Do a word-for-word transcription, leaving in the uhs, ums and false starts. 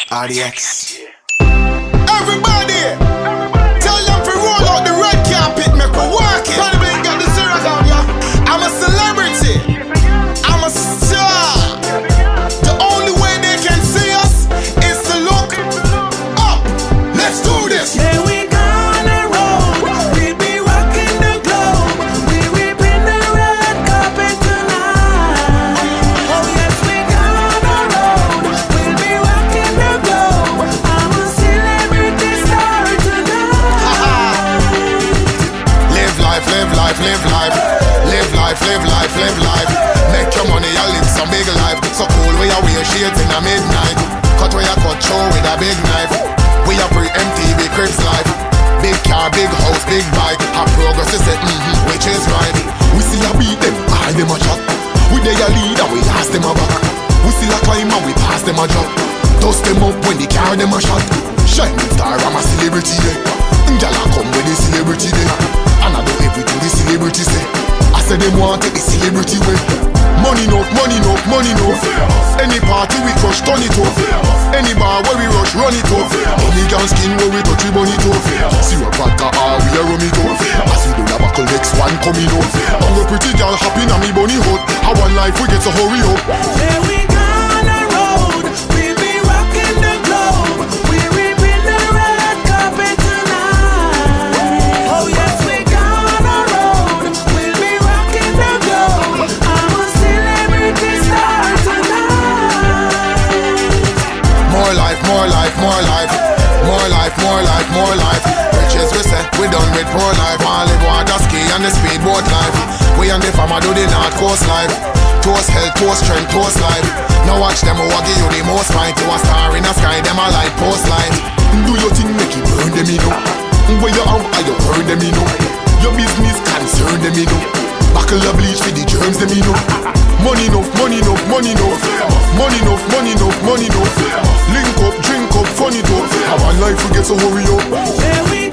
R D X. Everybody, tell them to roll out the red carpet, make we walk it. Honey, bling got the zero down, yeah. I'm a celebrity, I'm a star. The only way they can see us is to look up. Let's do this. Yeah, we gonna roll. We be rocking the globe. We ripping the red carpet tonight. Oh yes, we gonna roll. We'll be rocking the globe. I'm a celebrity star tonight. Live life, live life, live life. Live life, live life, live life. Make your money, I live some big life. So cool, we are wear shades in the midnight. Cut where you cut through with a big knife. We are pre-M T V Cribs life. Big car, big house, big bike. Our progress is set, mm-hmm, which is right. We still a beat them, all them a chat. We they a lead and we last them a back. We still a climb and we pass them a drop. Dust them up when they carry them a shot. Shining star, I'm a celebrity there. Y'all come with the celebrity there. And I do everything the celebrity say. I say them want take the celebrity way. Money no, money no, money no. Any party we crush, turn it off. Any bar where we rush, run it off. Any gun skin where we touch, we burn it off. Zero vodka, ah, we a rum it off. As we do the buckle, next one coming off. And we pretty girl happy na me bunny hot. How one life we get so hurry up. Yeah, we gonna roll. We be rocking the globe. We ripping the red carpet tonight. Oh yes, we gonna roll. We'll be rocking the globe. I'm a celebrity star tonight. More life, more life, more life. More life, more life, more life. Riches we say, we done with poor life. All live water ski and the speedboat life. We and the farmer do the north coast life. Toast health, toast strength, toast life. Now watch them who give you the most fight. You a star in the sky, them a light post light. Do your thing, make it burn them in up. Where you out, I you burn them in up. Your business concern them in up. Buckle the bleach for the germs them in up. Money enough, money enough, money enough. Money enough, money enough, money enough. Link up, drink up, funny enough. How one life we get so hurry up. Yeah, we